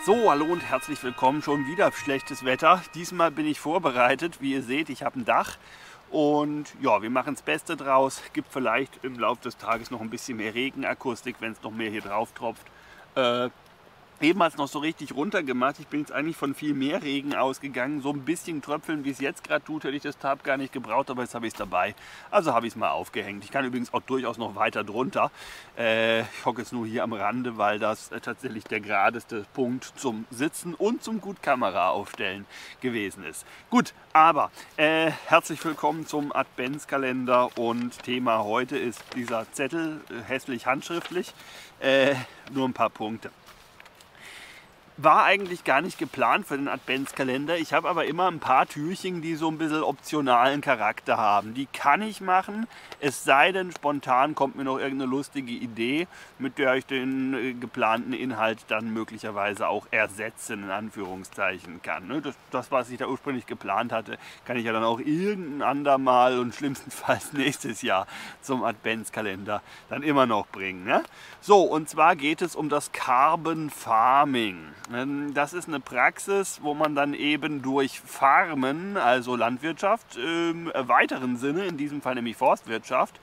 So, hallo und herzlich willkommen. Schon wieder schlechtes Wetter. Diesmal bin ich vorbereitet. Wie ihr seht, ich habe ein Dach. Und ja, wir machen das Beste draus. Gibt vielleicht im Laufe des Tages noch ein bisschen mehr Regenakustik, wenn es noch mehr hier drauf tropft. Eben hat es noch so richtig runter gemacht. Ich bin jetzt eigentlich von viel mehr Regen ausgegangen. So ein bisschen tröpfeln, wie es jetzt gerade tut, hätte ich das Tarp gar nicht gebraucht, aber jetzt habe ich es dabei. Also habe ich es mal aufgehängt. Ich kann übrigens auch durchaus noch weiter drunter. Ich hocke jetzt nur hier am Rande, weil das tatsächlich der geradeste Punkt zum Sitzen und zum gut Kamera aufstellen gewesen ist. Gut, aber herzlich willkommen zum Adventskalender und Thema heute ist dieser Zettel, hässlich handschriftlich, nur ein paar Punkte. War eigentlich gar nicht geplant für den Adventskalender. Ich habe aber immer ein paar Türchen, die so ein bisschen optionalen Charakter haben. Die kann ich machen, es sei denn, spontan kommt mir noch irgendeine lustige Idee, mit der ich den geplanten Inhalt dann möglicherweise auch ersetzen, in Anführungszeichen kann. Das, was ich da ursprünglich geplant hatte, kann ich ja dann auch irgendein andermal und schlimmstenfalls nächstes Jahr zum Adventskalender dann immer noch bringen. Ne? So, und zwar geht es um das Carbon Farming. Das ist eine Praxis, wo man dann eben durch Farmen, also Landwirtschaft, im weiteren Sinne, in diesem Fall nämlich Forstwirtschaft,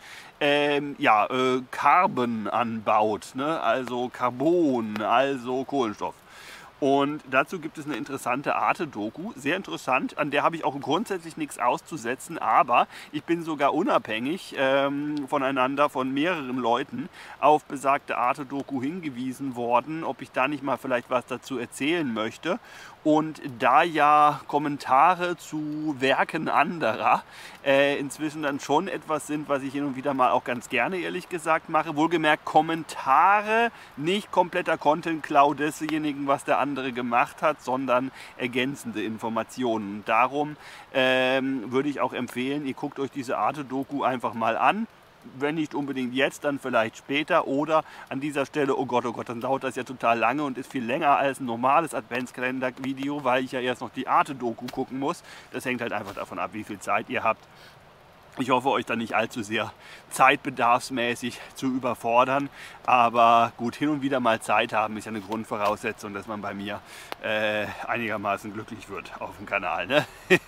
Carbon anbaut, ne? Also Carbon, also Kohlenstoff. Und dazu gibt es eine interessante Arte-Doku, sehr interessant, an der habe ich auch grundsätzlich nichts auszusetzen, aber ich bin sogar unabhängig voneinander, von mehreren Leuten, auf besagte Arte-Doku hingewiesen worden, ob ich da nicht mal vielleicht was dazu erzählen möchte. Und da ja Kommentare zu Werken anderer inzwischen dann schon etwas sind, was ich hin und wieder mal auch ganz gerne, ehrlich gesagt, mache. Wohlgemerkt Kommentare, nicht kompletter Content-Klau desjenigen, was der andere gemacht hat, sondern ergänzende Informationen. Und darum würde ich auch empfehlen, ihr guckt euch diese Arte-Doku einfach mal an. Wenn nicht unbedingt jetzt, dann vielleicht später oder an dieser Stelle, oh Gott, dann dauert das ja total lange und ist viel länger als ein normales Adventskalender-Video, weil ich ja erst noch die Arte-Doku gucken muss. Das hängt halt einfach davon ab, wie viel Zeit ihr habt. Ich hoffe, euch dann nicht allzu sehr zeitbedarfsmäßig zu überfordern, aber gut, hin und wieder mal Zeit haben ist ja eine Grundvoraussetzung, dass man bei mir einigermaßen glücklich wird auf dem Kanal, ne?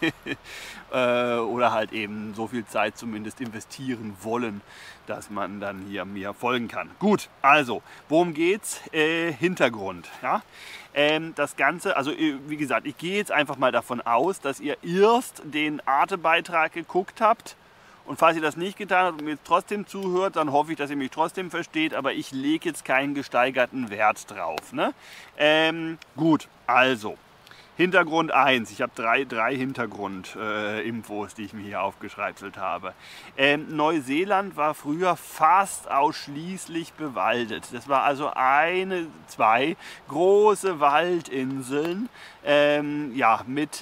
Oder halt eben so viel Zeit zumindest investieren wollen, dass man dann hier mir folgen kann. Gut, also, worum geht's? Hintergrund, ja? Das Ganze, also wie gesagt, ich gehe jetzt einfach mal davon aus, dass ihr erst den Arte-Beitrag geguckt habt. Und falls ihr das nicht getan habt und mir jetzt trotzdem zuhört, dann hoffe ich, dass ihr mich trotzdem versteht, aber ich lege jetzt keinen gesteigerten Wert drauf. Ne? Gut, also, Hintergrund 1. Ich habe drei Hintergrundinfos, die ich mir hier aufgeschreibselt habe. Neuseeland war früher fast ausschließlich bewaldet. Das war also zwei große Waldinseln, mit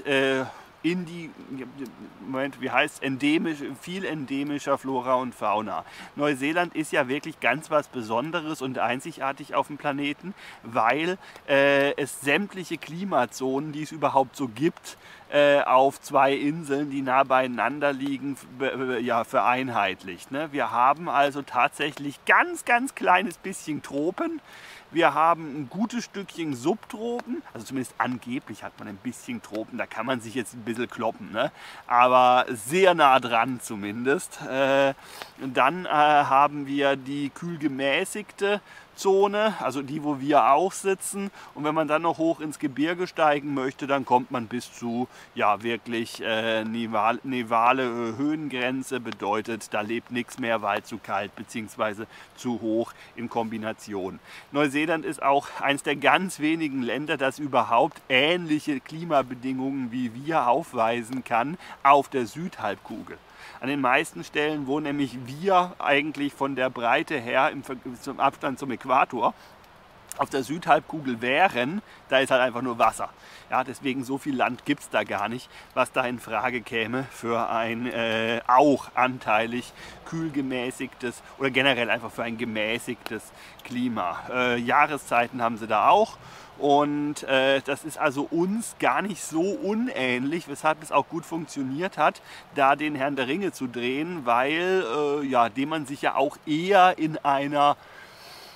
viel endemischer Flora und Fauna. Neuseeland ist ja wirklich ganz was Besonderes und einzigartig auf dem Planeten, weil es sämtliche Klimazonen, die es überhaupt so gibt, auf zwei Inseln, die nah beieinander liegen, vereinheitlicht. Ne? Wir haben also tatsächlich ganz kleines bisschen Tropen. Wir haben ein gutes Stückchen Subtropen, also zumindest angeblich hat man ein bisschen Tropen, da kann man sich jetzt ein bisschen kloppen, ne? Aber sehr nah dran zumindest. Dann haben wir die kühl gemäßigte Zone, also die, wo wir auch sitzen. Und wenn man dann noch hoch ins Gebirge steigen möchte, dann kommt man bis zu wirklich nevale Höhengrenze, bedeutet, da lebt nichts mehr, weil zu kalt bzw. zu hoch in Kombination. Neuseeland ist auch eines der ganz wenigen Länder, das überhaupt ähnliche Klimabedingungen wie wir aufweisen kann auf der Südhalbkugel. An den meisten Stellen, wo nämlich wir eigentlich von der Breite her zum Abstand zum Äquator auf der Südhalbkugel wären, da ist halt einfach nur Wasser. Ja, deswegen so viel Land gibt es da gar nicht, was da in Frage käme für ein auch anteilig kühl gemäßigtes oder generell einfach für ein gemäßigtes Klima. Jahreszeiten haben sie da auch. Und das ist also uns gar nicht so unähnlich, weshalb es auch gut funktioniert hat, da den Herrn der Ringe zu drehen, weil dem man sich ja auch eher in einer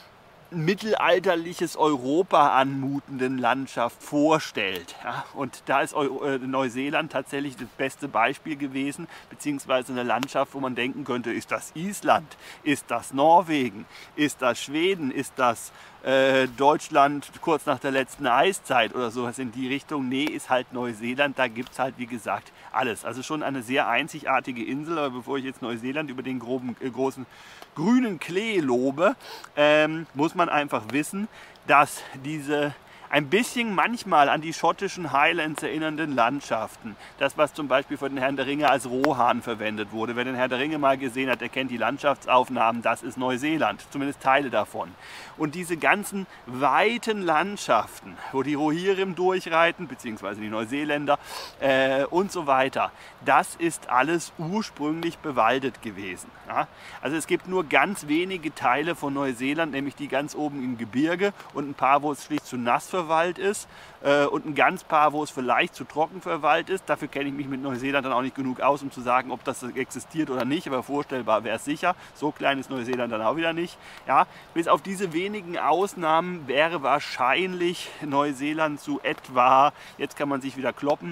mittelalterliches Europa anmutenden Landschaft vorstellt. Ja, und da ist Neuseeland tatsächlich das beste Beispiel gewesen, beziehungsweise eine Landschaft, wo man denken könnte, ist das Island, ist das Norwegen, ist das Schweden, ist das Deutschland kurz nach der letzten Eiszeit oder sowas in die Richtung. Nee, ist halt Neuseeland, da gibt es halt wie gesagt alles. Also schon eine sehr einzigartige Insel, aber bevor ich jetzt Neuseeland über den großen grünen Klee lobe, muss man einfach wissen, dass diese ein bisschen manchmal an die schottischen Highlands erinnernden Landschaften, das was zum Beispiel von den Herrn der Ringe als Rohan verwendet wurde. Wer den Herr der Ringe mal gesehen hat, der kennt die Landschaftsaufnahmen, das ist Neuseeland, zumindest Teile davon. Und diese ganzen weiten Landschaften, wo die Rohirrim durchreiten, beziehungsweise die Neuseeländer und so weiter, das ist alles ursprünglich bewaldet gewesen. Ja? Also es gibt nur ganz wenige Teile von Neuseeland, nämlich die ganz oben im Gebirge und ein paar, wo es schlicht zu nass verwaldet ist und ein ganz paar, wo es vielleicht zu trocken verwaldet ist. Dafür kenne ich mich mit Neuseeland dann auch nicht genug aus, um zu sagen, ob das existiert oder nicht, aber vorstellbar wäre es sicher. So klein ist Neuseeland dann auch wieder nicht. Ja, bis auf diese wenigen Ausnahmen wäre wahrscheinlich Neuseeland zu etwa, jetzt kann man sich wieder kloppen,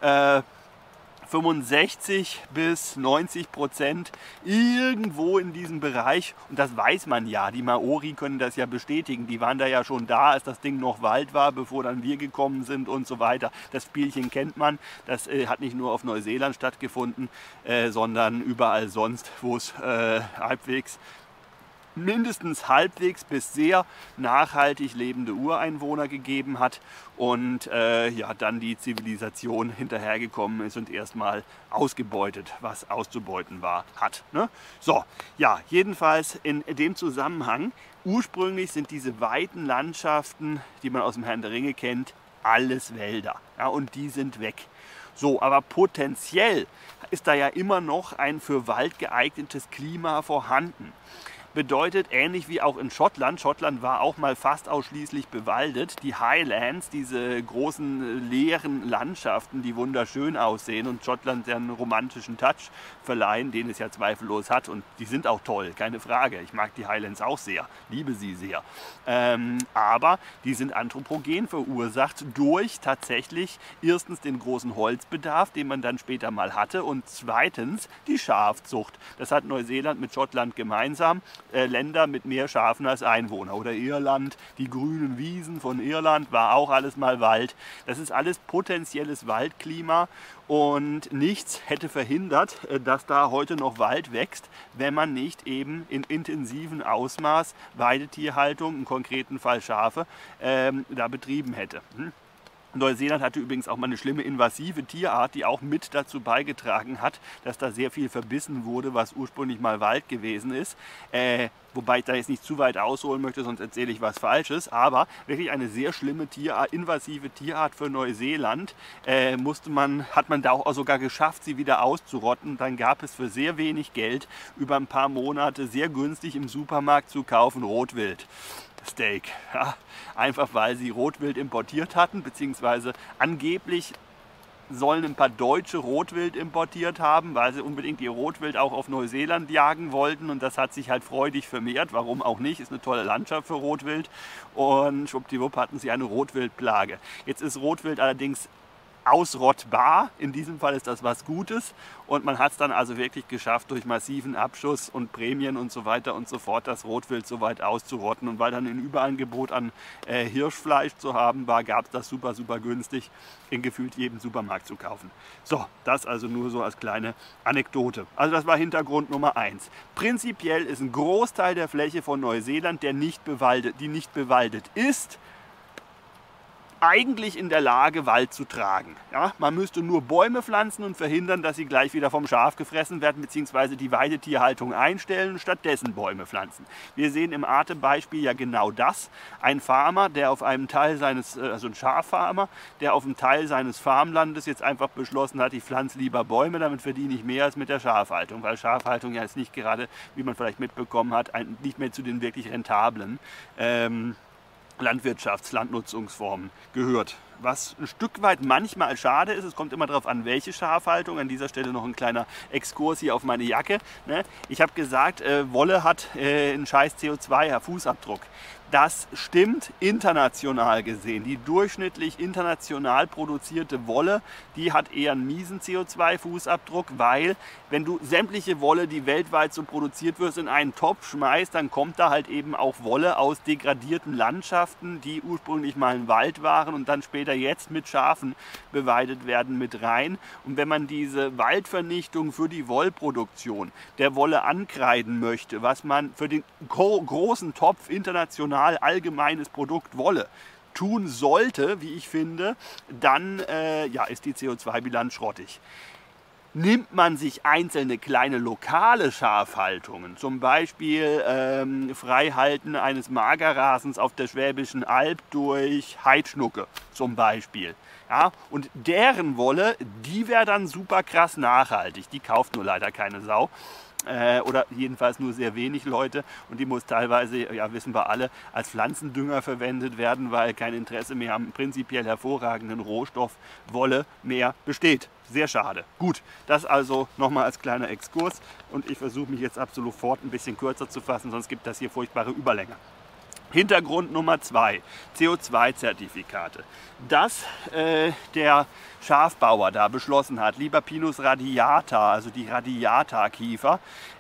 65 bis 90% irgendwo in diesem Bereich, und das weiß man ja, die Maori können das ja bestätigen, die waren da ja schon da, als das Ding noch Wald war, bevor dann wir gekommen sind und so weiter. Das Spielchen kennt man, das hat nicht nur auf Neuseeland stattgefunden, sondern überall sonst, wo es mindestens halbwegs bis sehr nachhaltig lebende Ureinwohner gegeben hat und ja, dann die Zivilisation hinterhergekommen ist und erstmal ausgebeutet, was auszubeuten hat. Ne? So, ja, jedenfalls in dem Zusammenhang, ursprünglich sind diese weiten Landschaften, die man aus dem Herrn der Ringe kennt, alles Wälder, ja, und die sind weg. So, aber potenziell ist da ja immer noch ein für Wald geeignetes Klima vorhanden. Bedeutet, ähnlich wie auch in Schottland, Schottland war auch mal fast ausschließlich bewaldet, die Highlands, diese großen leeren Landschaften, die wunderschön aussehen und Schottland einen romantischen Touch verleihen, den es ja zweifellos hat, und die sind auch toll, keine Frage. Ich mag die Highlands auch sehr, liebe sie sehr. Aber die sind anthropogen verursacht durch tatsächlich erstens den großen Holzbedarf, den man dann später mal hatte, und zweitens die Schafzucht. Das hat Neuseeland mit Schottland gemeinsam. Länder mit mehr Schafen als Einwohner. Oder Irland, die grünen Wiesen von Irland, war auch alles mal Wald. Das ist alles potenzielles Waldklima und nichts hätte verhindert, dass da heute noch Wald wächst, wenn man nicht eben in intensivem Ausmaß Weidetierhaltung, im konkreten Fall Schafe, da betrieben hätte. Neuseeland hatte übrigens auch mal eine schlimme invasive Tierart, die auch mit dazu beigetragen hat, dass da sehr viel verbissen wurde, was ursprünglich mal Wald gewesen ist. Wobei ich da jetzt nicht zu weit ausholen möchte, sonst erzähle ich was Falsches. Aber wirklich eine sehr schlimme invasive Tierart für Neuseeland hat man da auch sogar geschafft, sie wieder auszurotten. Dann gab es für sehr wenig Geld über ein paar Monate sehr günstig im Supermarkt zu kaufen Rotwild. Steak. Ja, einfach weil sie Rotwild importiert hatten, beziehungsweise angeblich sollen ein paar Deutsche Rotwild importiert haben, weil sie unbedingt ihr Rotwild auch auf Neuseeland jagen wollten, und das hat sich halt freudig vermehrt, warum auch nicht, ist eine tolle Landschaft für Rotwild, und schwuppdiwupp hatten sie eine Rotwildplage. Jetzt ist Rotwild allerdings ausrottbar. In diesem Fall ist das was Gutes, und man hat es dann also wirklich geschafft, durch massiven Abschuss und Prämien und so weiter und so fort das Rotwild so weit auszurotten. Und weil dann ein Überangebot an Hirschfleisch zu haben war, gab es das super, super günstig in gefühlt jedem Supermarkt zu kaufen. So, das also nur so als kleine Anekdote. Also das war Hintergrund Nummer 1. Prinzipiell ist ein Großteil der Fläche von Neuseeland, die nicht bewaldet ist, eigentlich in der Lage, Wald zu tragen. Ja, man müsste nur Bäume pflanzen und verhindern, dass sie gleich wieder vom Schaf gefressen werden, beziehungsweise die Weidetierhaltung einstellen und stattdessen Bäume pflanzen. Wir sehen im Arte-Beispiel ja genau das. Ein Farmer, der auf einem Teil seines, also ein Schaffarmer, der auf einem Teil seines Farmlandes jetzt einfach beschlossen hat, ich pflanze lieber Bäume, damit verdiene ich mehr als mit der Schafhaltung, weil Schafhaltung ja jetzt nicht gerade, wie man vielleicht mitbekommen hat, nicht mehr zu den wirklich rentablen Landnutzungsformen gehört. Was ein Stück weit manchmal schade ist, es kommt immer darauf an, welche Schafhaltung. An dieser Stelle noch ein kleiner Exkurs hier auf meine Jacke. Ich habe gesagt, Wolle hat einen scheiß CO2-Fußabdruck. Das stimmt international gesehen. Die durchschnittlich international produzierte Wolle, die hat eher einen miesen CO2-Fußabdruck, weil wenn du sämtliche Wolle, die weltweit so produziert wird, in einen Topf schmeißt, dann kommt da halt eben auch Wolle aus degradierten Landschaften, die ursprünglich mal ein Wald waren und dann später jetzt mit Schafen beweidet werden, mit rein. Und wenn man diese Waldvernichtung für die Wollproduktion der Wolle ankreiden möchte, was man für den großen Topf international allgemeines Produkt Wolle tun sollte, wie ich finde, dann ja, ist die CO2-Bilanz schrottig. Nimmt man sich einzelne kleine lokale Schafhaltungen, zum Beispiel Freihalten eines Magerrasens auf der Schwäbischen Alb durch Heidschnucke zum Beispiel, ja, und deren Wolle, die wäre dann super krass nachhaltig, die kauft nur leider keine Sau. Oder jedenfalls nur sehr wenig Leute, und die muss teilweise, ja wissen wir alle, als Pflanzendünger verwendet werden, weil kein Interesse mehr am prinzipiell hervorragenden Rohstoff Wolle mehr besteht. Sehr schade. Gut, das also nochmal als kleiner Exkurs, und ich versuche mich jetzt ab sofort ein bisschen kürzer zu fassen, sonst gibt das hier furchtbare Überlänge. Hintergrund Nummer 2, CO2-Zertifikate. Dass der Schafbauer da beschlossen hat, lieber Pinus radiata, also die Radiata-Kiefer,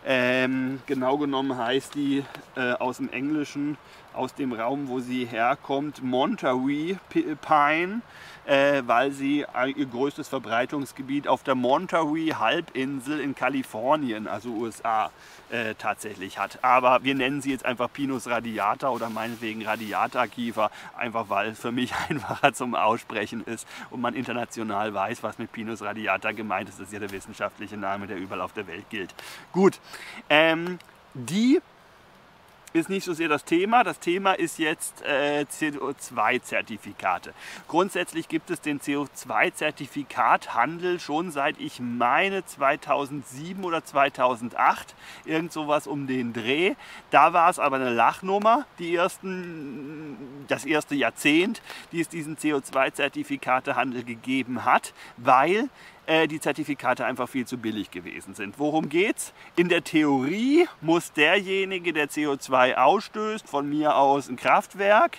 genau genommen heißt die aus dem Englischen, aus dem Raum, wo sie herkommt, Monterey Pine, weil sie ihr größtes Verbreitungsgebiet auf der Monterey-Halbinsel in Kalifornien, also USA, tatsächlich hat. Aber wir nennen sie jetzt einfach Pinus radiata oder meinetwegen Radiata-Kiefer, einfach weil es für mich einfacher zum Aussprechen ist und man international weiß, was mit Pinus radiata gemeint ist. Das ist ja der wissenschaftliche Name, der überall auf der Welt gilt. Gut, die ist nicht so sehr das Thema. Das Thema ist jetzt CO2-Zertifikate. Grundsätzlich gibt es den CO2-Zertifikathandel schon seit, ich meine, 2007 oder 2008, irgend sowas um den Dreh. Da war es aber eine Lachnummer, das erste Jahrzehnt, die es diesen CO2-Zertifikatehandel gegeben hat, weil die Zertifikate einfach viel zu billig gewesen sind. Worum geht's? In der Theorie muss derjenige, der CO2 ausstößt, von mir aus ein Kraftwerk,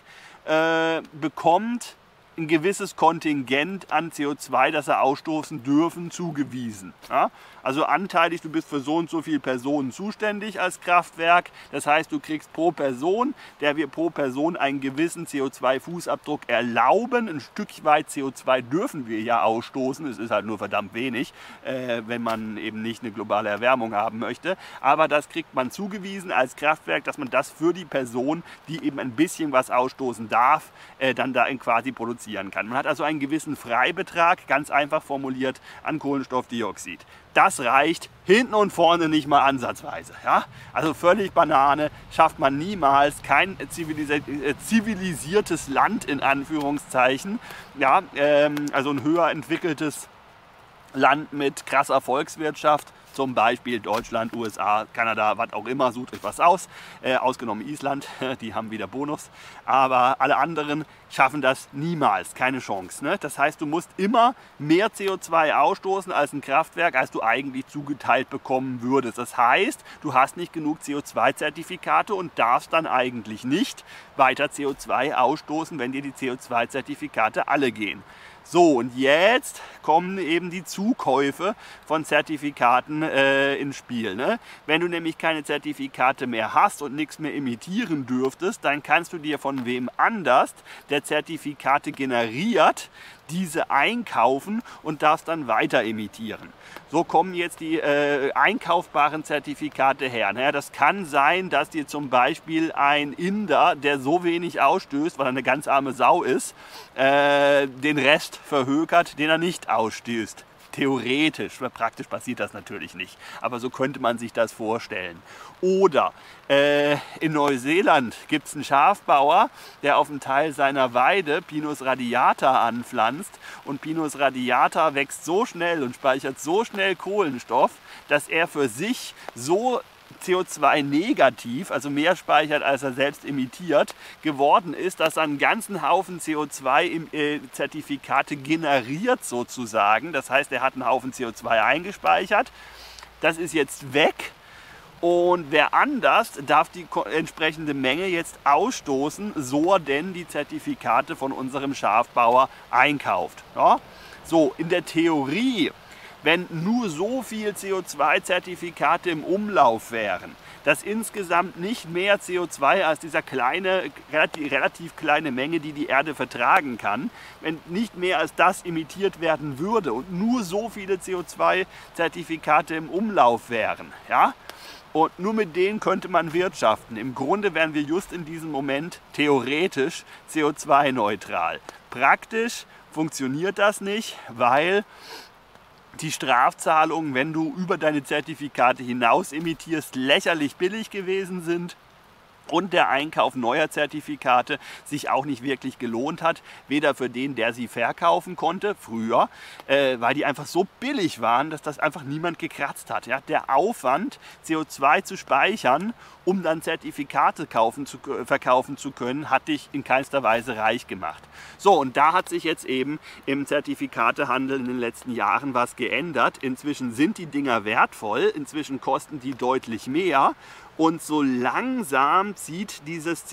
bekommt ein gewisses Kontingent an CO2, das er ausstoßen dürfen, zugewiesen. Ja? Also anteilig, du bist für so und so viele Personen zuständig als Kraftwerk. Das heißt, du kriegst pro Person, der wir pro Person einen gewissen CO2-Fußabdruck erlauben. Ein Stück weit CO2 dürfen wir ja ausstoßen. Es ist halt nur verdammt wenig, wenn man eben nicht eine globale Erwärmung haben möchte. Aber das kriegt man zugewiesen als Kraftwerk, dass man das für die Person, die eben ein bisschen was ausstoßen darf, dann da quasi produzieren kann. Man hat also einen gewissen Freibetrag, ganz einfach formuliert, an Kohlenstoffdioxid. Das reicht hinten und vorne nicht mal ansatzweise. Ja? Also völlig Banane, schafft man niemals, kein zivilisiertes Land in Anführungszeichen, ja? Also ein höher entwickeltes Land mit krasser Volkswirtschaft, zum Beispiel Deutschland, USA, Kanada, was auch immer, sucht euch was aus, ausgenommen Island, die haben wieder Bonus, aber alle anderen schaffen das niemals, keine Chance. Ne? Das heißt, du musst immer mehr CO2 ausstoßen als ein Kraftwerk, als du eigentlich zugeteilt bekommen würdest. Das heißt, du hast nicht genug CO2-Zertifikate und darfst dann eigentlich nicht weiter CO2 ausstoßen, wenn dir die CO2-Zertifikate alle gehen. So, und jetzt kommen eben die Zukäufe von Zertifikaten ins Spiel. Ne? Wenn du nämlich keine Zertifikate mehr hast und nichts mehr emittieren dürftest, dann kannst du dir von wem anders, der Zertifikate generiert, diese einkaufen und darfst dann weiter emittieren. So kommen jetzt die einkaufbaren Zertifikate her. Naja, das kann sein, dass dir zum Beispiel ein Inder, der so wenig ausstößt, weil er eine ganz arme Sau ist, den Rest verhökert, den er nicht ausstößt. Theoretisch, weil praktisch passiert das natürlich nicht, aber so könnte man sich das vorstellen. Oder in Neuseeland gibt es einen Schafbauer, der auf einem Teil seiner Weide Pinus radiata anpflanzt, und Pinus radiata wächst so schnell und speichert so schnell Kohlenstoff, dass er für sich so CO2-negativ, also mehr speichert, als er selbst emittiert, geworden ist, dass er einen ganzen Haufen CO2-Zertifikate generiert sozusagen. Das heißt, er hat einen Haufen CO2 eingespeichert. Das ist jetzt weg. Und wer anders darf die entsprechende Menge jetzt ausstoßen, so er denn die Zertifikate von unserem Schafbauer einkauft. Ja? So, in der Theorie, wenn nur so viel CO2-Zertifikate im Umlauf wären, dass insgesamt nicht mehr CO2 als dieser relativ kleine Menge, die die Erde vertragen kann, wenn nicht mehr als das emittiert werden würde und nur so viele CO2-Zertifikate im Umlauf wären, ja? Und nur mit denen könnte man wirtschaften. Im Grunde wären wir just in diesem Moment theoretisch CO2-neutral. Praktisch funktioniert das nicht, weil die Strafzahlungen, wenn du über deine Zertifikate hinaus emittierst, lächerlich billig gewesen sind. Und der Einkauf neuer Zertifikate sich auch nicht wirklich gelohnt hat, weder für den, der sie verkaufen konnte, früher, weil die einfach so billig waren, dass das einfach niemand gekratzt hat. Ja? Der Aufwand, CO2 zu speichern, um dann Zertifikate verkaufen zu können, hat dich in keinster Weise reich gemacht. So, und da hat sich jetzt eben im Zertifikatehandel in den letzten Jahren was geändert. Inzwischen sind die Dinger wertvoll, inzwischen kosten die deutlich mehr. Und so langsam zieht dieses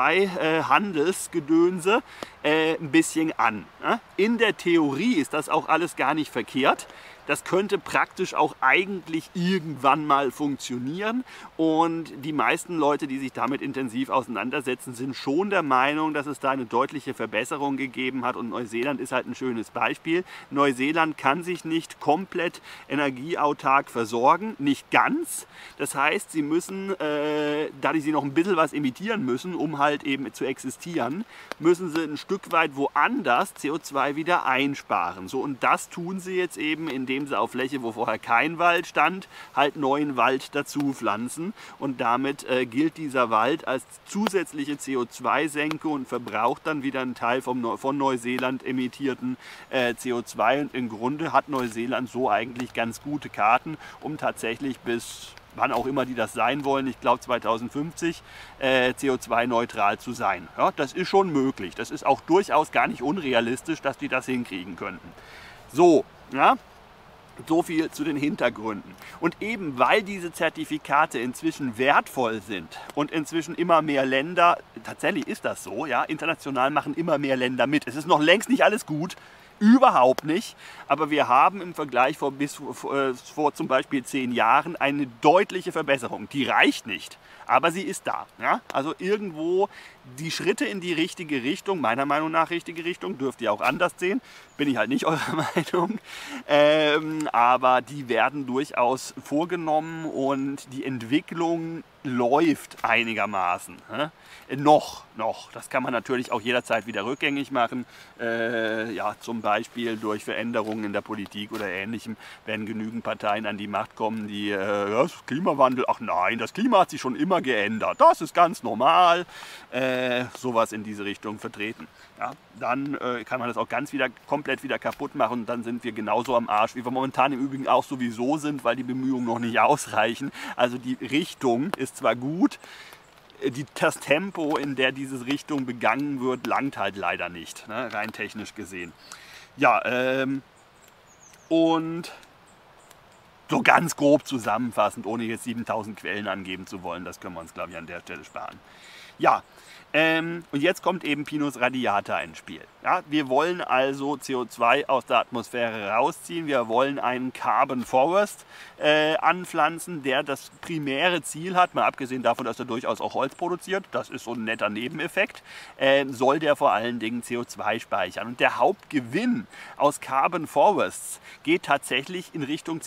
CO2-Handelsgedönse ein bisschen an. In der Theorie ist das auch alles gar nicht verkehrt. Das könnte praktisch auch eigentlich irgendwann mal funktionieren. Und die meisten Leute, die sich damit intensiv auseinandersetzen, sind schon der Meinung, dass es da eine deutliche Verbesserung gegeben hat. Und Neuseeland ist halt ein schönes Beispiel. Neuseeland kann sich nicht komplett energieautark versorgen, nicht ganz. Das heißt, sie müssen, da sie noch ein bisschen was emittieren müssen, um halt eben zu existieren, müssen sie ein Stück weit woanders CO2 wieder einsparen. So, und das tun sie jetzt eben, indem sie auf Fläche, wo vorher kein Wald stand, halt neuen Wald dazu pflanzen. Und damit gilt dieser Wald als zusätzliche CO2-Senke und verbraucht dann wieder einen Teil von Neuseeland emittierten CO2. Und im Grunde hat Neuseeland so eigentlich ganz gute Karten, um tatsächlich bis wann auch immer die das sein wollen, ich glaube 2050, CO2-neutral zu sein. Ja, das ist schon möglich. Das ist auch durchaus gar nicht unrealistisch, dass die das hinkriegen könnten. So, ja. So viel zu den Hintergründen. Und eben weil diese Zertifikate inzwischen wertvoll sind und inzwischen immer mehr Länder, tatsächlich ist das so, ja, international machen immer mehr Länder mit. Es ist noch längst nicht alles gut, überhaupt nicht, aber wir haben im Vergleich vor zum Beispiel 10 Jahren eine deutliche Verbesserung. Die reicht nicht, aber sie ist da. Ja? Also irgendwo die Schritte in die richtige Richtung, meiner Meinung nach richtige Richtung, dürft ihr auch anders sehen, bin ich halt nicht eurer Meinung, aber die werden durchaus vorgenommen und die Entwicklung läuft einigermaßen. Noch. Das kann man natürlich auch jederzeit wieder rückgängig machen. Ja, zum Beispiel durch Veränderungen in der Politik oder Ähnlichem werden genügend Parteien an die Macht kommen, die das Klimawandel, ach nein, das Klima hat sich schon immer geändert, das ist ganz normal, sowas in diese Richtung vertreten. Ja, dann kann man das auch komplett wieder kaputt machen und dann sind wir genauso am Arsch, wie wir momentan im Übrigen auch sowieso sind, weil die Bemühungen noch nicht ausreichen. Also die Richtung ist zwar gut, das Tempo, in der diese Richtung begangen wird, langt halt leider nicht, ne, rein technisch gesehen. Ja, und so ganz grob zusammenfassend, ohne jetzt 7000 Quellen angeben zu wollen, das können wir uns, glaube ich, an der Stelle sparen. Ja, und jetzt kommt eben Pinus radiata ins Spiel. Ja, wir wollen also CO2 aus der Atmosphäre rausziehen, wir wollen einen Carbon Forest anpflanzen, der das primäre Ziel hat, mal abgesehen davon, dass er durchaus auch Holz produziert, das ist so ein netter Nebeneffekt, soll der vor allen Dingen CO2 speichern. Und der Hauptgewinn aus Carbon Forests geht tatsächlich in Richtung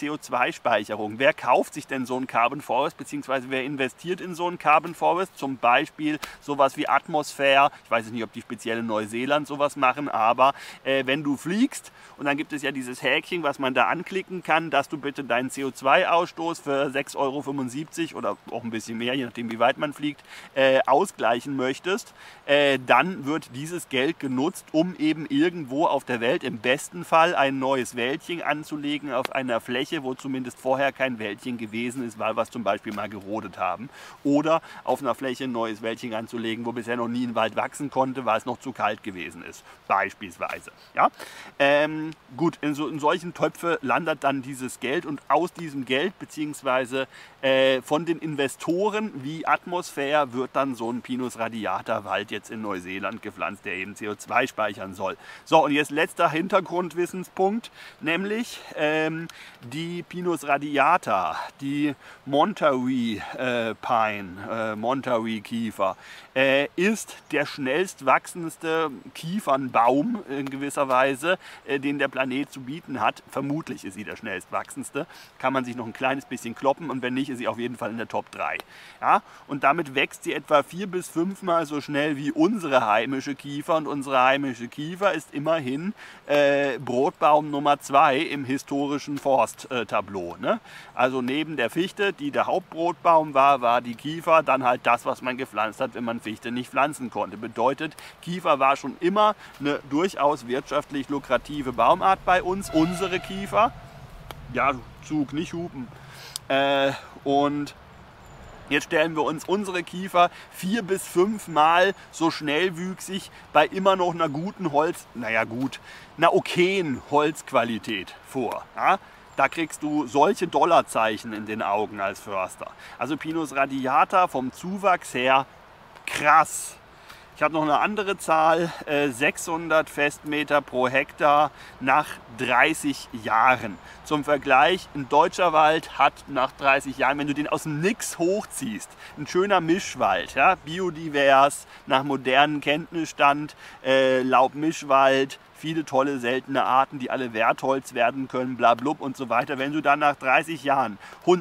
CO2-Speicherung. Wer kauft sich denn so einen Carbon Forest, beziehungsweise wer investiert in so einen Carbon Forest? Zum Beispiel sowas wie Atmosphäre. Ich weiß nicht, ob die speziell in Neuseeland sowas machen, aber wenn du fliegst, und dann gibt es ja dieses Häkchen, was man da anklicken kann, dass du bitte deinen CO2-Ausstoß für 6,75 € oder auch ein bisschen mehr, je nachdem wie weit man fliegt, ausgleichen möchtest, dann wird dieses Geld genutzt, um eben irgendwo auf der Welt im besten Fall ein neues Wäldchen anzulegen auf einer Fläche, wo zumindest vorher kein Wäldchen gewesen ist, weil wir es zum Beispiel mal gerodet haben. Oder auf einer Fläche ein neues Wäldchen anzulegen, wo bisher noch nie ein Wald wachsen konnte, weil es noch zu kalt gewesen ist, beispielsweise. Ja? Gut, in solchen Töpfe landet dann dieses Geld und aus diesem Geld bzw. Von den Investoren wie Atmosphäre wird dann so ein Pinus radiata Wald jetzt in Neuseeland gepflanzt, der eben CO2 speichern soll. So, und jetzt letzter Hintergrundwissenspunkt, nämlich die Pinus radiata, die Monterey Pine, Monterey Kiefer, ist der schnellst wachsendste Kiefernbaum in gewisser Weise, den der Planet zu bieten hat. Vermutlich ist sie der schnellst wachsendste. Kann man sich noch ein kleines bisschen kloppen und wenn nicht, ist sie auf jeden Fall in der Top 3. Ja? Und damit wächst sie etwa 4 bis 5 Mal so schnell wie unsere heimische Kiefer und unsere heimische Kiefer ist immerhin Brotbaum Nummer 2 im historischen Forsttableau. Ne? Also neben der Fichte, die der Hauptbrotbaum war, war die Kiefer dann halt das, was man gepflanzt hat, wenn man Fichte nicht pflanzen konnte. Bedeutet, Kiefer war schon immer eine durchaus wirtschaftlich lukrative Baumart bei uns, unsere Kiefer. Ja, Zug, nicht hupen. Und jetzt stellen wir uns unsere Kiefer 4 bis 5 Mal so schnellwüchsig bei immer noch einer guten einer okayen Holzqualität vor. Ja? Da kriegst du solche Dollarzeichen in den Augen als Förster. Also Pinus radiata vom Zuwachs her krass. Ich habe noch eine andere Zahl, 600 Festmeter pro Hektar nach 30 Jahren. Zum Vergleich, ein deutscher Wald hat nach 30 Jahren, wenn du den aus dem Nix hochziehst, ein schöner Mischwald, ja, biodivers, nach modernem Kenntnisstand, Laubmischwald, viele tolle seltene Arten, die alle Wertholz werden können, blablub und so weiter. Wenn du dann nach 30 Jahren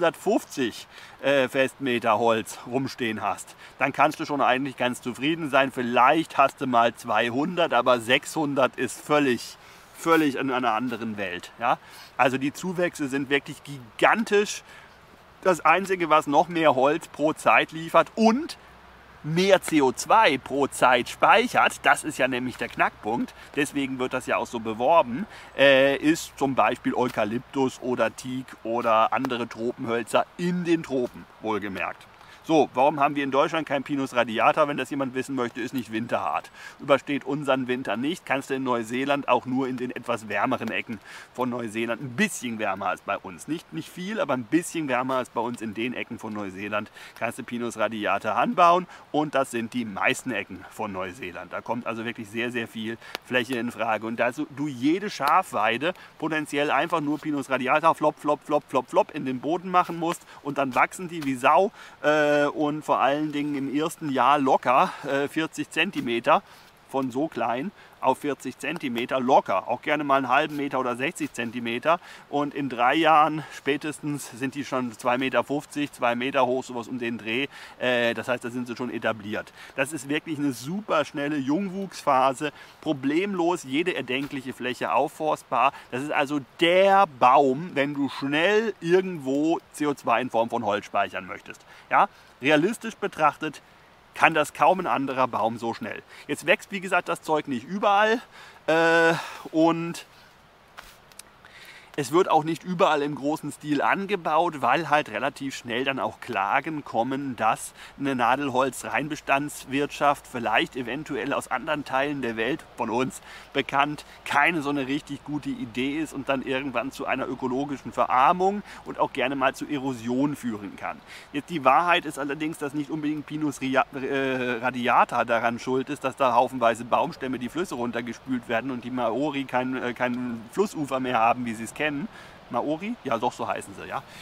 150 Festmeter Holz rumstehen hast, dann kannst du schon eigentlich ganz zufrieden sein. Vielleicht hast du mal 200, aber 600 ist völlig in einer anderen Welt. Ja? Also die Zuwächse sind wirklich gigantisch. Das Einzige, was noch mehr Holz pro Zeit liefert und mehr CO2 pro Zeit speichert, das ist ja nämlich der Knackpunkt, deswegen wird das ja auch so beworben, ist zum Beispiel Eukalyptus oder Teak oder andere Tropenhölzer in den Tropen, wohlgemerkt. So, warum haben wir in Deutschland kein Pinus radiata? Wenn das jemand wissen möchte, ist nicht winterhart. Übersteht unseren Winter nicht. Kannst du in Neuseeland auch nur in den etwas wärmeren Ecken von Neuseeland, ein bisschen wärmer als bei uns. Nicht viel, aber ein bisschen wärmer als bei uns in den Ecken von Neuseeland kannst du Pinus radiata anbauen. Und das sind die meisten Ecken von Neuseeland. Da kommt also wirklich sehr, sehr viel Fläche in Frage. Und da du jede Schafweide potenziell einfach nur Pinus radiata flop in den Boden machen musst und dann wachsen die wie Sau, und vor allen Dingen im ersten Jahr locker 40 cm von so klein auf 40 cm locker, auch gerne mal einen halben Meter oder 60 cm und in 3 Jahren spätestens sind die schon 2,50 Meter, 2 Meter hoch, sowas um den Dreh, das heißt, da sind sie schon etabliert. Das ist wirklich eine super schnelle Jungwuchsphase, problemlos jede erdenkliche Fläche aufforstbar. Das ist also der Baum, wenn du schnell irgendwo CO2 in Form von Holz speichern möchtest. Ja? Realistisch betrachtet kann das kaum ein anderer Baum so schnell. Jetzt wächst, wie gesagt, das Zeug nicht überall und es wird auch nicht überall im großen Stil angebaut, weil halt relativ schnell dann auch Klagen kommen, dass eine Nadelholz-Reinbestandswirtschaft vielleicht eventuell aus anderen Teilen der Welt, von uns bekannt, keine so eine richtig gute Idee ist und dann irgendwann zu einer ökologischen Verarmung und auch gerne mal zu Erosion führen kann. Jetzt die Wahrheit ist allerdings, dass nicht unbedingt Pinus radiata daran schuld ist, dass da haufenweise Baumstämme die Flüsse runtergespült werden und die Maori kein Flussufer mehr haben, wie sie es kennen. Maori? Ja, doch, so heißen sie, ja.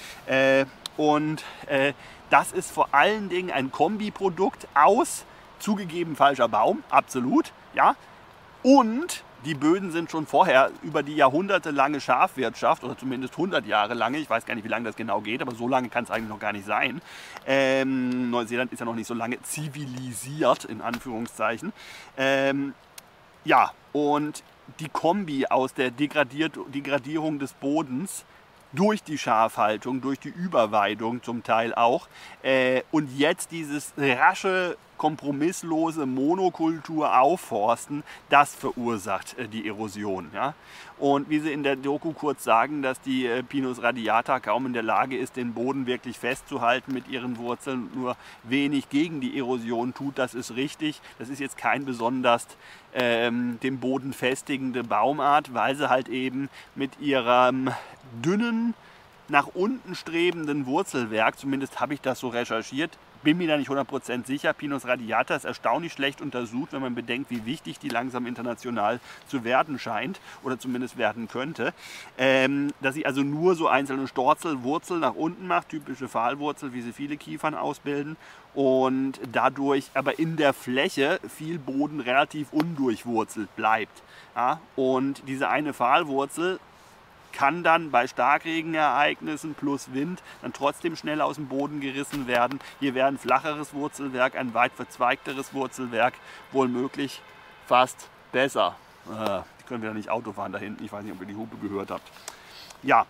Das ist vor allen Dingen ein Kombiprodukt aus, zugegeben falscher Baum, absolut, ja, Und die Böden sind schon vorher über die jahrhundertelange Schafwirtschaft, oder zumindest 100 Jahre lange, ich weiß gar nicht, wie lange das genau geht, aber so lange kann es eigentlich noch gar nicht sein. Neuseeland ist ja noch nicht so lange zivilisiert, in Anführungszeichen. Ja, und die Kombi aus der Degradierung des Bodens durch die Schafhaltung, durch die Überweidung zum Teil auch, und jetzt dieses rasche, kompromisslose Monokultur aufforsten, das verursacht die Erosion. Ja? Und wie sie in der Doku kurz sagen, dass die Pinus radiata kaum in der Lage ist, den Boden wirklich festzuhalten mit ihren Wurzeln, nur wenig gegen die Erosion tut, das ist richtig. Das ist jetzt kein besonders den Boden festigende Baumart, weil sie halt eben mit ihrem dünnen, nach unten strebenden Wurzelwerk, zumindest habe ich das so recherchiert, bin mir da nicht 100% sicher. Pinus radiata ist erstaunlich schlecht untersucht, wenn man bedenkt, wie wichtig die langsam international zu werden scheint oder zumindest werden könnte. Dass sie also nur so einzelne Storzelwurzeln nach unten macht, typische Pfahlwurzel, wie sie viele Kiefern ausbilden, und dadurch aber in der Fläche viel Boden relativ undurchwurzelt bleibt. Ja? Und diese eine Pfahlwurzel kann dann bei Starkregenereignissen plus Wind dann trotzdem schnell aus dem Boden gerissen werden. Hier wäre ein flacheres Wurzelwerk, ein weit verzweigteres Wurzelwerk wohl möglich fast besser. Die können wieder nicht Auto fahren da hinten, ich weiß nicht, ob ihr die Hupe gehört habt. Ja,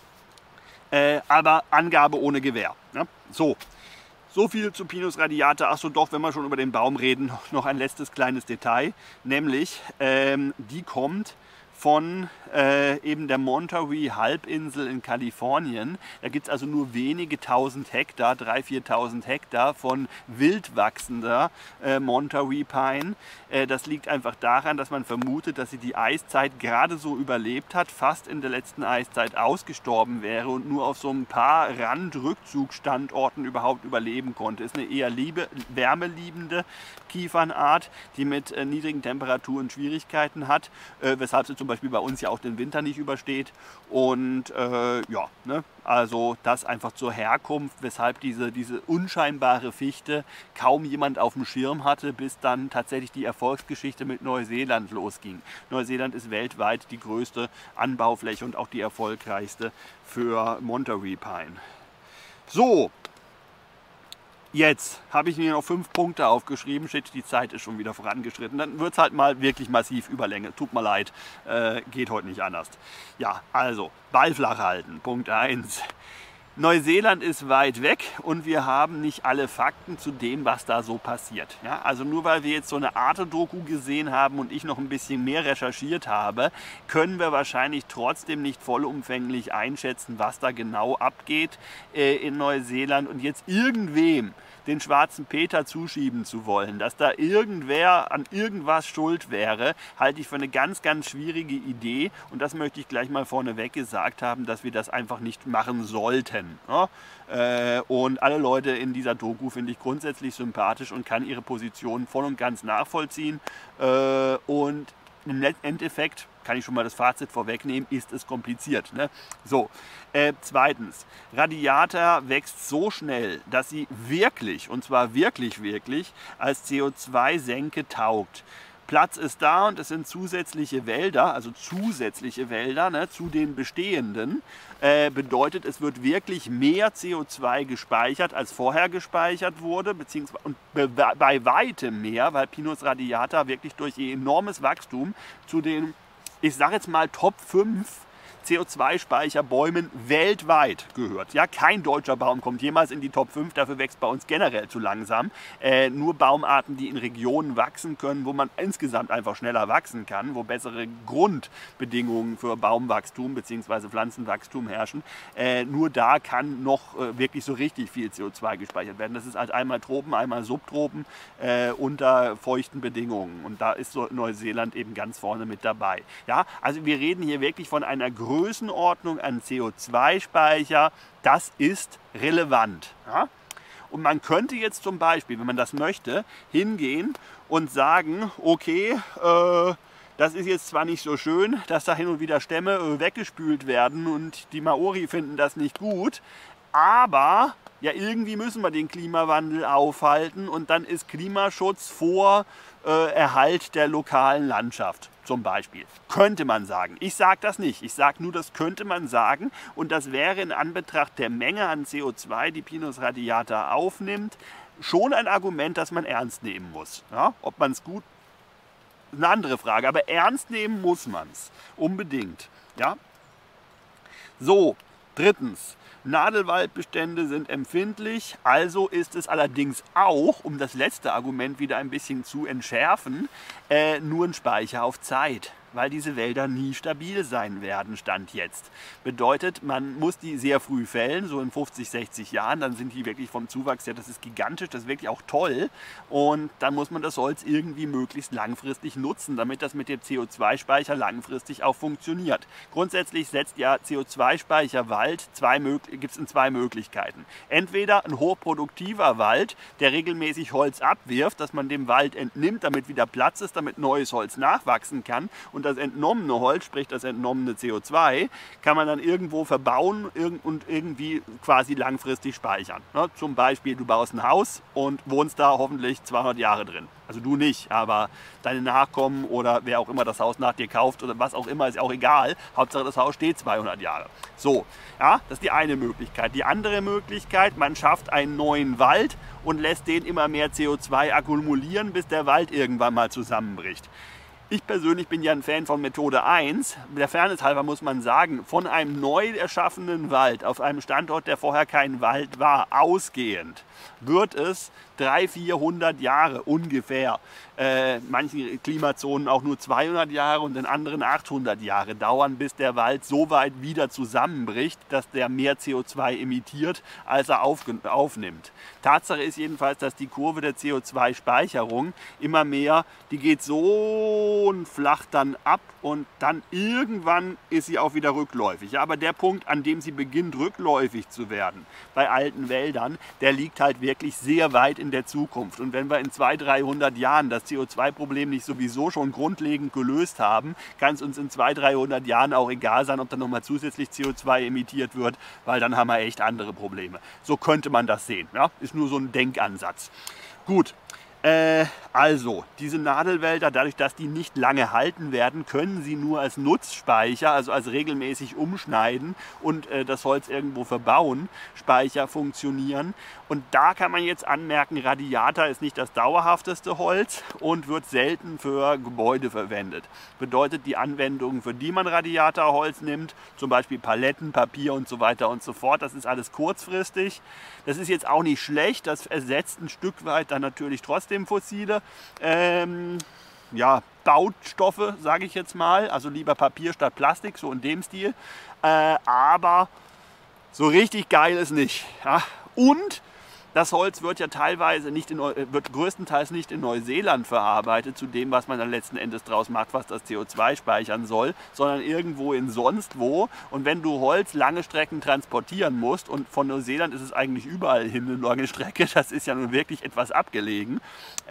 aber Angabe ohne Gewähr. Ne? So viel zu Pinus radiata. Achso, doch, wenn wir schon über den Baum reden, noch ein letztes kleines Detail, nämlich die kommt von eben der Monterey-Halbinsel in Kalifornien. Da gibt es also nur wenige tausend Hektar, 3.000, 4.000 Hektar von wild wachsender Monterey Pine. Das liegt einfach daran, dass man vermutet, dass sie die Eiszeit gerade so überlebt hat, fast in der letzten Eiszeit ausgestorben wäre und nur auf so ein paar Randrückzugsstandorten überhaupt überleben konnte. Ist eine eher wärmeliebende Kiefernart, die mit niedrigen Temperaturen Schwierigkeiten hat, weshalb sie zum Beispiel bei uns ja auch den Winter nicht übersteht. Und ja, ne? Also das einfach zur Herkunft, weshalb diese unscheinbare Fichte kaum jemand auf dem Schirm hatte, bis dann tatsächlich die Erfolgsgeschichte mit Neuseeland losging. Neuseeland ist weltweit die größte Anbaufläche und auch die erfolgreichste für Monterey Pine. So. Jetzt habe ich mir noch 5 Punkte aufgeschrieben. Shit, die Zeit ist schon wieder vorangeschritten. Dann wird es halt mal wirklich massiv Überlänge. Tut mir leid, geht heute nicht anders. Ja, also, Ball flach halten. Punkt 1. Neuseeland ist weit weg und wir haben nicht alle Fakten zu dem, was da so passiert. Ja, also nur weil wir jetzt so eine Arte-Doku gesehen haben und ich noch ein bisschen mehr recherchiert habe, können wir wahrscheinlich trotzdem nicht vollumfänglich einschätzen, was da genau abgeht in Neuseeland. Und jetzt irgendwem den schwarzen Peter zuschieben zu wollen, dass da irgendwer an irgendwas schuld wäre, halte ich für eine ganz, ganz schwierige Idee. Und das möchte ich gleich mal vorneweg gesagt haben, dass wir das einfach nicht machen sollten. Ja? Und alle Leute in dieser Doku finde ich grundsätzlich sympathisch und kann ihre Position voll und ganz nachvollziehen. Und im Endeffekt, kann ich schon mal das Fazit vorwegnehmen, ist es kompliziert. Ne? So, zweitens, Radiata wächst so schnell, dass sie wirklich, und zwar wirklich, als CO2-Senke taugt. Platz ist da und es sind zusätzliche Wälder, ne, zu den bestehenden. Bedeutet, es wird wirklich mehr CO2 gespeichert, als vorher gespeichert wurde, beziehungsweise und bei weitem mehr, weil Pinus radiata wirklich durch ihr enormes Wachstum zu den, ich sage jetzt mal, Top 5 CO2-Speicherbäumen weltweit gehört. Ja, kein deutscher Baum kommt jemals in die Top 5, dafür wächst bei uns generell zu langsam. Nur Baumarten, die in Regionen wachsen können, wo man insgesamt einfach schneller wachsen kann, wo bessere Grundbedingungen für Baumwachstum bzw. Pflanzenwachstum herrschen, nur da kann noch wirklich so richtig viel CO2 gespeichert werden. Das ist halt einmal Tropen, einmal Subtropen unter feuchten Bedingungen. Und da ist so Neuseeland eben ganz vorne mit dabei. Ja, also wir reden hier wirklich von einer Größenordnung an CO2-Speicher, das ist relevant. Ja? Und man könnte jetzt zum Beispiel, wenn man das möchte, hingehen und sagen, okay, das ist jetzt zwar nicht so schön, dass da hin und wieder Stämme weggespült werden und die Maori finden das nicht gut, aber Ja, irgendwie müssen wir den Klimawandel aufhalten und dann ist Klimaschutz vor Erhalt der lokalen Landschaft zum Beispiel. Könnte man sagen. Ich sage das nicht. Ich sage nur, das könnte man sagen und das wäre in Anbetracht der Menge an CO2, die Pinus radiata aufnimmt, schon ein Argument, das man ernst nehmen muss. Ja? Ob man es gut, eine andere Frage, aber ernst nehmen muss man es. Unbedingt. Ja? So, drittens. Nadelwaldbestände sind empfindlich, also ist es allerdings auch, um das letzte Argument wieder ein bisschen zu entschärfen, nur ein Speicher auf Zeit, weil diese Wälder nie stabil sein werden, Stand jetzt. Bedeutet, man muss die sehr früh fällen, so in 50, 60 Jahren, dann sind die wirklich vom Zuwachs her, das ist gigantisch, das ist wirklich auch toll und dann muss man das Holz irgendwie möglichst langfristig nutzen, damit das mit dem CO2-Speicher langfristig auch funktioniert. Grundsätzlich setzt ja CO2-Speicher Wald gibt es in zwei Möglichkeiten. Entweder ein hochproduktiver Wald, der regelmäßig Holz abwirft, dass man dem Wald entnimmt, damit wieder Platz ist, damit neues Holz nachwachsen kann und das entnommene Holz, sprich das entnommene CO2, kann man dann irgendwo verbauen und irgendwie quasi langfristig speichern. Zum Beispiel, du baust ein Haus und wohnst da hoffentlich 200 Jahre drin. Also du nicht, aber deine Nachkommen oder wer auch immer das Haus nach dir kauft oder was auch immer, ist auch egal. Hauptsache das Haus steht 200 Jahre. So, ja, das ist die eine Möglichkeit. Die andere Möglichkeit, man schafft einen neuen Wald und lässt den immer mehr CO2 akkumulieren, bis der Wald irgendwann mal zusammenbricht. Ich persönlich bin ja ein Fan von Methode 1. Der Fairness halber muss man sagen, von einem neu erschaffenen Wald auf einem Standort, der vorher kein Wald war, ausgehend, wird es 300, 400 Jahre ungefähr, manchen Klimazonen auch nur 200 Jahre und in anderen 800 Jahre dauern, bis der Wald so weit wieder zusammenbricht, dass der mehr CO2 emittiert, als er aufnimmt. Tatsache ist jedenfalls, dass die Kurve der CO2-Speicherung immer mehr, die geht so flach dann ab und dann irgendwann ist sie auch wieder rückläufig. Ja, aber der Punkt, an dem sie beginnt rückläufig zu werden, bei alten Wäldern, der liegt halt wirklich sehr weit in der Zukunft. Und wenn wir in 200, 300 Jahren das CO2-Problem nicht sowieso schon grundlegend gelöst haben, kann es uns in 200, 300 Jahren auch egal sein, ob dann nochmal zusätzlich CO2 emittiert wird, weil dann haben wir echt andere Probleme. So könnte man das sehen. Ja? Ist nur so ein Denkansatz. Gut. Also, diese Nadelwälder, dadurch, dass die nicht lange halten werden, können sie nur als Nutzspeicher, also als regelmäßig umschneiden und das Holz irgendwo verbauen, Speicher funktionieren. Und da kann man jetzt anmerken, Radiata ist nicht das dauerhafteste Holz und wird selten für Gebäude verwendet. Bedeutet, die Anwendungen, für die man Radiata-Holz nimmt, zum Beispiel Paletten, Papier und so weiter und so fort, das ist alles kurzfristig. Das ist jetzt auch nicht schlecht, das ersetzt ein Stück weit dann natürlich trotzdem fossile ja, Baustoffe, sage ich jetzt mal, also lieber Papier statt Plastik, so in dem Stil, aber so richtig geil ist nicht. Ja? Und das Holz wird ja teilweise wird größtenteils nicht in Neuseeland verarbeitet, zu dem, was man dann letzten Endes draus macht, was das CO2 speichern soll, sondern irgendwo in sonst wo. Und wenn du Holz lange Strecken transportieren musst, und von Neuseeland ist es eigentlich überall hin eine lange Strecke, das ist ja nun wirklich etwas abgelegen,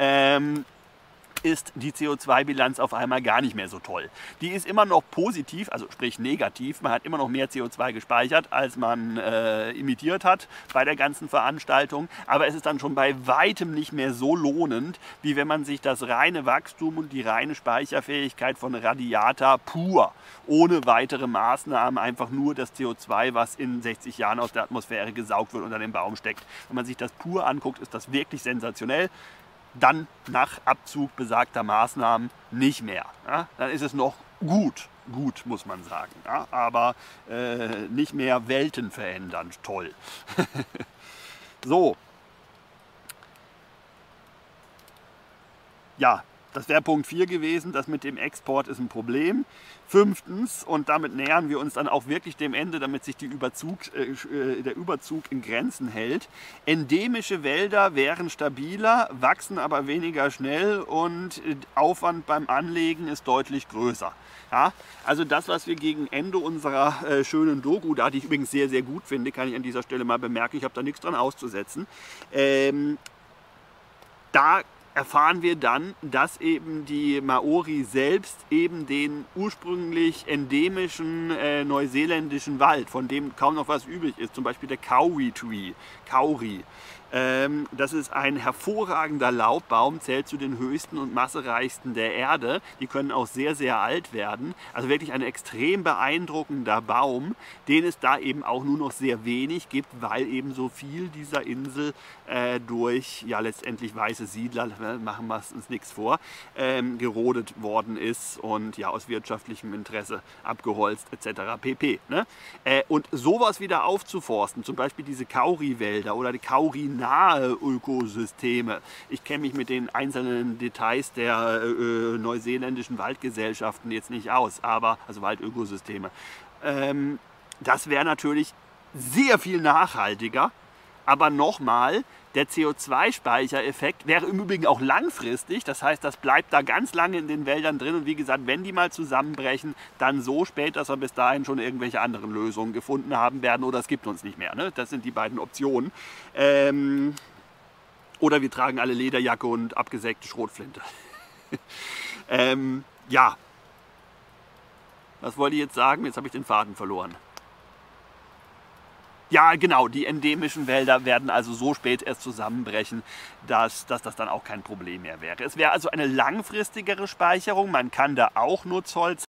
ist die CO2-Bilanz auf einmal gar nicht mehr so toll. Die ist immer noch positiv, also sprich negativ. Man hat immer noch mehr CO2 gespeichert, als man emittiert hat bei der ganzen Veranstaltung. Aber es ist dann schon bei weitem nicht mehr so lohnend, wie wenn man sich das reine Wachstum und die reine Speicherfähigkeit von Radiata pur, ohne weitere Maßnahmen, einfach nur das CO2, was in 60 Jahren aus der Atmosphäre gesaugt wird, unter den Baum steckt. Wenn man sich das pur anguckt, ist das wirklich sensationell. Dann nach Abzug besagter Maßnahmen nicht mehr. Ja? Dann ist es noch gut, muss man sagen. Ja? Aber nicht mehr weltenverändernd toll. So. Ja, das wäre Punkt 4 gewesen. Das mit dem Export ist ein Problem. 5. Und damit nähern wir uns dann auch wirklich dem Ende, damit sich der Überzug in Grenzen hält. Endemische Wälder wären stabiler, wachsen aber weniger schnell und Aufwand beim Anlegen ist deutlich größer. Ja, also das, was wir gegen Ende unserer schönen Doku, da die ich übrigens sehr, sehr gut finde, kann ich an dieser Stelle mal bemerken, ich habe da nichts dran auszusetzen, da erfahren wir dann, dass eben die Maori selbst eben den ursprünglich endemischen neuseeländischen Wald, von dem kaum noch was übrig ist, zum Beispiel der Kauri Tree, Kauri. Das ist ein hervorragender Laubbaum, zählt zu den höchsten und massereichsten der Erde. Die können auch sehr, sehr alt werden. Also wirklich ein extrem beeindruckender Baum, den es da eben auch nur noch sehr wenig gibt, weil eben so viel dieser Insel durch ja letztendlich weiße Siedler, machen wir uns nichts vor, gerodet worden ist und ja aus wirtschaftlichem Interesse abgeholzt etc. pp. Ne? Und sowas wieder aufzuforsten, zum Beispiel diese Kauri-Wälder oder die Kauri nahe Ökosysteme. Ich kenne mich mit den einzelnen Details der neuseeländischen Waldgesellschaften jetzt nicht aus, aber also Waldökosysteme. Das wäre natürlich sehr viel nachhaltiger, aber nochmal, der CO2-Speichereffekt wäre im Übrigen auch langfristig, das heißt, das bleibt da ganz lange in den Wäldern drin und wie gesagt, wenn die mal zusammenbrechen, dann so spät, dass wir bis dahin schon irgendwelche anderen Lösungen gefunden haben werden oder es gibt uns nicht mehr. Ne? Das sind die beiden Optionen. Oder wir tragen alle Lederjacke und abgesägte Schrotflinte. Ja, was wollte ich jetzt sagen? Jetzt habe ich den Faden verloren. Ja, genau, die endemischen Wälder werden also so spät erst zusammenbrechen, dass das dann auch kein Problem mehr wäre. Es wäre also eine langfristigere Speicherung, man kann da auch Nutzholz